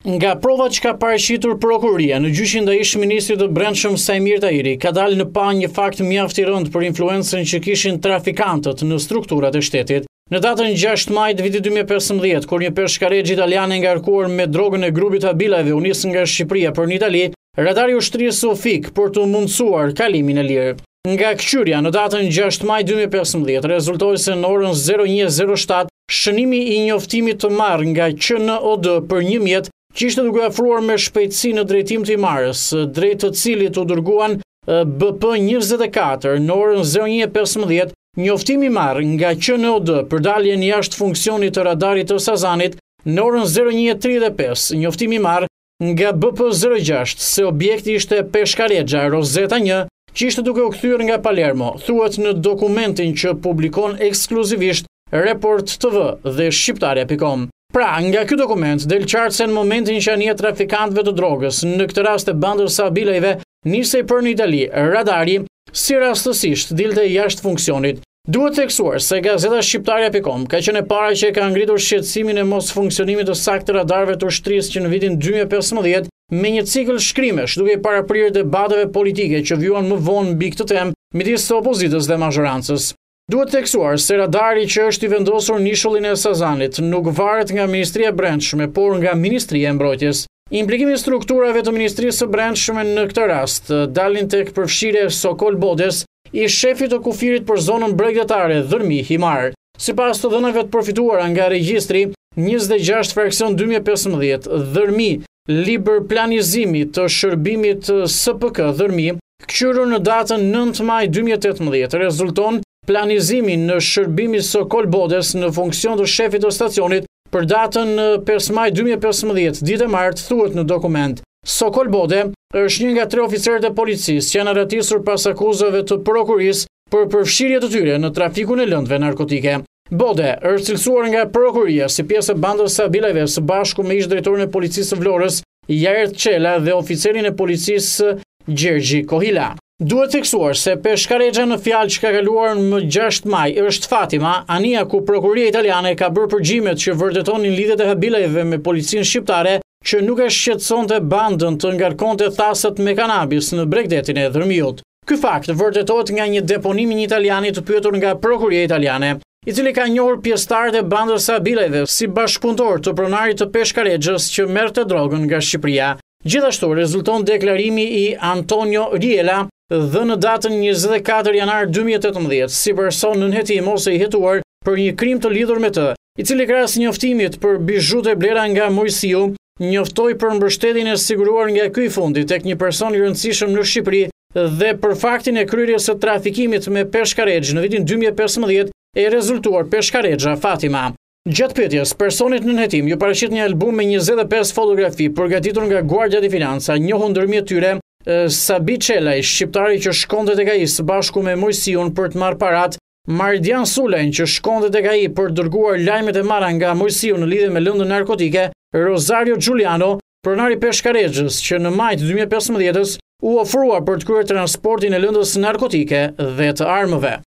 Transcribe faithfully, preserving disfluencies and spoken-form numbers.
Nga provat që ka paraqitur prokuroria në gjyqin ndaj ish-ministrit të Brendshëm Sajmir Tahiri, ka dalë në pa një fakt mjaft i rënd për influencën që kishin trafikantët në strukturat e shtetit. Në datën gjashtë maj të vitit dy mijë e pesëmbëdhjetë, kur një peshkaregj italian e ngarkuar me drogën e grupit Habilajve u nis nga Shqipëria për në Itali, radari ushtrisë u fik për të mundësuar kalimin e lirë. Nga këqyrja në datën gjashtë maj dy mijë e pesëmbëdhjetë rezultoi se në orën zero një zero shtat shënimi i njoftimit të marrë nga Q N O D për një mjet që ishte duke afruar me shpejtësi në drejtim të Imarës, drejt të cilit u dërguan B P njëzet e katër në orën zero një pesëmbëdhjetë, njoftimi marrë nga Q N O D për daljen jashtë funksionit të radarit të Sazanit në orën zero një tridhjetë e pesë, njoftimi marrë nga B P zero gjashtë se objekti ishte peshkaregja Rosetta një, që ishte duke u kthyer nga Palermo, thuhet në dokumentin që publikon ekskluzivisht Report T V dhe Shqiptarja punët com. Pra, nga ky dokument del qartë se në momentin që anija trafikantëve të drogës, në këtë rast e bandës së Habilajve, nisej për në Itali, radari si rastësisht dilte jashtë funksionit. Duhet theksuar se gazeta Shqiptarja punët com ka qenë e para që ka ngritur shqetësimin e mos funksionimit të saktë të radarëve të ushtrisë që në vitin dy mijë e pesëmbëdhjetë me një cikël shkrimesh duke paraprirë debateve politike që vjuan më vonë mbi këtë temë midis së opozitës dhe mazhorancës. Duhet theksuar se radari që është i vendosur në ishullin e Sazanit nuk varet nga Ministria e Brendshme, por nga Ministria e Mbrojtjes. Implikimi i strukturave të Ministrisë së Brendshme në këtë rast dalin tek përfshirja e Sokol Bodes, i shefit të kufirit për zonën bregdetare Dhërmi Himar. Sipas të dhënave të përfituara nga regjistri njëzet e gjashtë fraksion dy mijë e pesëmbëdhjetë Dhërmi, libër planizimi të shërbimit S P K Dhërmi, kqyrur në datën nëntë maj dy mijë e tetëmbëdhjetë, rezulton planizimi në shërbimi Sokol Bodes në funksion të shefit të stacionit për datën pesë maj dy mijë e pesëmbëdhjetë, ditë e martë, thuhet në dokument. Sokol Bode është një nga tre oficerët e policisë që janë arratisur pas akuzave të prokurisë për përfshirje të tyre në trafikun e lëndëve narkotike. Bode është cilësuar nga prokuria si pjesë e bandës së Habilajve së bashku me ish drejtorin e policisë së Vlorës, Jaert Qela dhe oficerin e policisë Gjergji Kohila. Duhet theksuar se peshkaregja në fjalë që ka kaluar më gjashtë maj është Fatima, anija ku prokuria italiane ka bërë përgjimet që vërtetonin lidhjet e Habilajve me policinë shqiptare që nuk e shqetësonte bandën të ngarkonte thasët me kanabis në Bregdetin e Dhërmiut. Ky fakt vërtetohet nga një deponim i një italiani të pyetur nga prokuria italiane, i cili ka njohur pjesëtarët e bandës së Habilajve si bashkëpunëtor të pronarit të peshkaregjës që merrte drogën nga Shqipëria. Gjithashtu rezulton deklarimi i Antonio Riela dhe në datën njëzet e katër janar dy mijë e tetëmbëdhjetë si person nënhetim ose i hetuar për një krim të lidhur me të, i cili krahas njoftimit për bizhut e blera nga Mojsiu, njoftoi për mbështetjen e siguruar nga ky i fundit tek një person i rëndësishëm në Shqipëri dhe për faktin e kryerjes së trafikimit me peshkaregj në vitin dy mijë e pesëmbëdhjetë e rezultuar peshkaregja Fatima. Gjatë pyetjes, personit nënhetim ju paraqit një album me njëzet e pesë fotografi përgatitur nga Guardia di Finanza, njohur ndërmjet tyre Sabi Qelaj, shqiptari që shkonte tek ai së bashku me Mojsiun për të marrë parat, Mardian Sulejn që shkonte tek ai për të dërguar lajmet e marra nga Mojsiu në lidhje me lëndën narkotike, Rosario Giuliano, pronari peshkaregjës që në maj dy mijë e pesëmbëdhjetës u ofrua për të kryer transportin e lëndës narkotike dhe të armëve.